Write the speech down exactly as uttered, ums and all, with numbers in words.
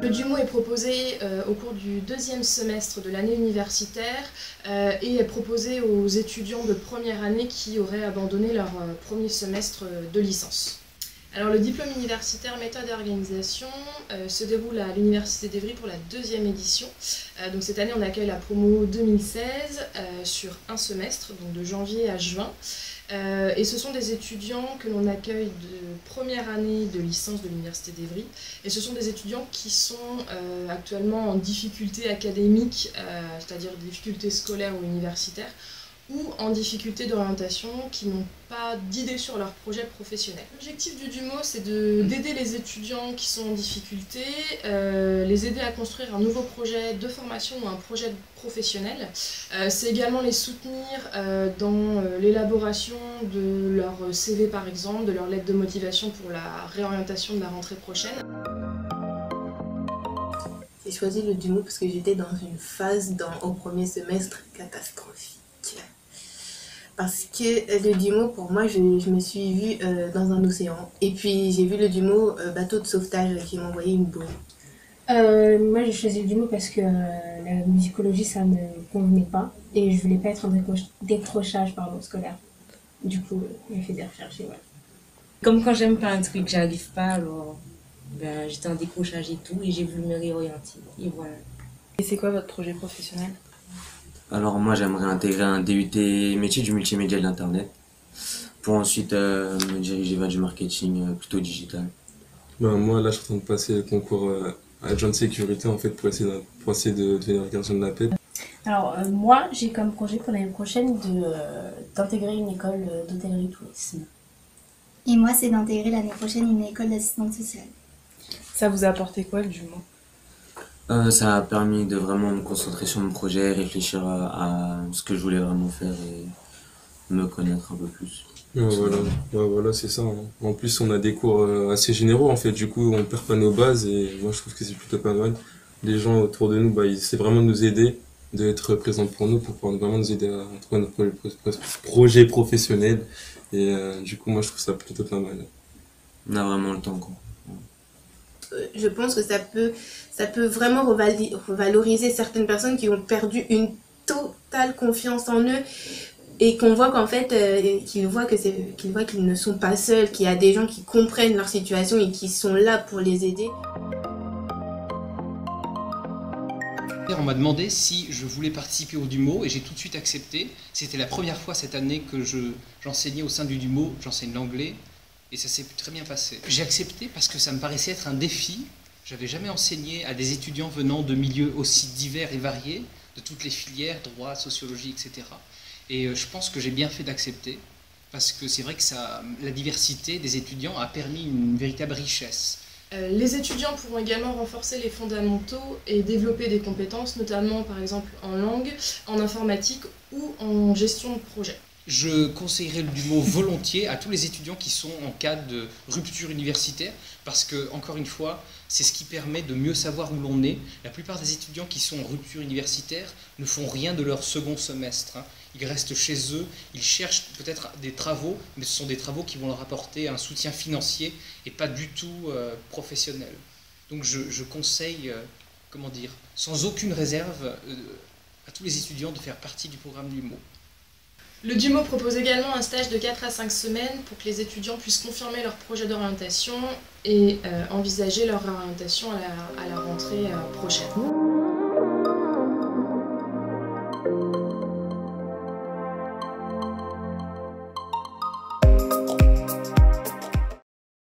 Le DUMO est proposé euh, au cours du deuxième semestre de l'année universitaire euh, et est proposé aux étudiants de première année qui auraient abandonné leur euh, premier semestre de licence. Alors le diplôme universitaire méthode et organisation euh, se déroule à l'Université d'Evry pour la deuxième édition. Euh, donc cette année on accueille la promo deux mille seize euh, sur un semestre, donc de janvier à juin. Euh, et ce sont des étudiants que l'on accueille de première année de licence de l'Université d'Evry. Et ce sont des étudiants qui sont euh, actuellement en difficulté académique, euh, c'est-à-dire difficultés scolaires ou universitaires, ou en difficulté d'orientation, qui n'ont pas d'idée sur leur projet professionnel. L'objectif du DUMO, c'est d'aider les étudiants qui sont en difficulté, euh, les aider à construire un nouveau projet de formation ou un projet professionnel. Euh, c'est également les soutenir euh, dans euh, l'élaboration de leur C V par exemple, de leur lettre de motivation pour la réorientation de la rentrée prochaine. J'ai choisi le DUMO parce que j'étais dans une phase dans, au premier semestre catastrophique. Parce que le DUMO, pour moi, je, je me suis vue euh, dans un océan. Et puis j'ai vu le DUMO euh, bateau de sauvetage qui m'a envoyé une boue. Euh, moi j'ai choisi le DUMO parce que euh, la musicologie ça me convenait pas et je voulais pas être en décrochage pardon, scolaire. Du coup, euh, j'ai fait des recherches et voilà. Comme quand j'aime pas un truc, j'arrive pas, alors ben, j'étais en décrochage et tout et j'ai voulu me réorienter. Et voilà. Et c'est quoi votre projet professionnel ? Alors moi j'aimerais intégrer un D U T métier du multimédia et de l'internet pour ensuite euh, me diriger vers du marketing euh, plutôt digital. Ben, moi là je suis en train de passer le concours euh, adjoint de sécurité en fait pour essayer de, pour essayer de devenir gardien de la paix. Alors euh, moi j'ai comme projet pour l'année prochaine de, euh, d'intégrer une école d'hôtellerie tourisme. Et moi c'est d'intégrer l'année prochaine une école d'assistante sociale. Ça vous a apporté quoi le DUMO ? Euh, ça a permis de vraiment me concentrer sur mon projet, réfléchir à, à ce que je voulais vraiment faire et me connaître un peu plus. Ouais, voilà, ouais, voilà c'est ça. Hein. En plus on a des cours euh, assez généraux en fait, du coup on perd pas nos bases et moi je trouve que c'est plutôt pas mal. Les gens autour de nous, bah, ils essaient vraiment de nous aider, d'être présents pour nous, pour pouvoir vraiment nous aider à trouver notre projet professionnel et euh, du coup moi je trouve ça plutôt pas mal. On a vraiment le temps quoi. Je pense que ça peut, ça peut vraiment revaloriser certaines personnes qui ont perdu une totale confiance en eux et qu'on voit qu'en fait, euh, qu'ils voient que c'est, qu'ils voient qu'ils ne sont pas seuls, qu'il y a des gens qui comprennent leur situation et qui sont là pour les aider. On m'a demandé si je voulais participer au DUMO et j'ai tout de suite accepté. C'était la première fois cette année que je, j'enseignais au sein du DUMO, j'enseigne l'anglais. Et ça s'est très bien passé. J'ai accepté parce que ça me paraissait être un défi. J'avais jamais enseigné à des étudiants venant de milieux aussi divers et variés, de toutes les filières, droit, sociologie, et cetera. Et je pense que j'ai bien fait d'accepter, parce que c'est vrai que ça, la diversité des étudiants a permis une véritable richesse. Euh, les étudiants pourront également renforcer les fondamentaux et développer des compétences, notamment par exemple en langue, en informatique ou en gestion de projet. Je conseillerais le DUMO volontiers à tous les étudiants qui sont en cas de rupture universitaire parce que, encore une fois, c'est ce qui permet de mieux savoir où l'on est. La plupart des étudiants qui sont en rupture universitaire ne font rien de leur second semestre. Hein. Ils restent chez eux, ils cherchent peut-être des travaux, mais ce sont des travaux qui vont leur apporter un soutien financier et pas du tout euh, professionnel. Donc je, je conseille, euh, comment dire, sans aucune réserve euh, à tous les étudiants de faire partie du programme DUMO. Le DUMO propose également un stage de quatre à cinq semaines pour que les étudiants puissent confirmer leur projet d'orientation et euh, envisager leur orientation à la, à la rentrée euh, prochaine.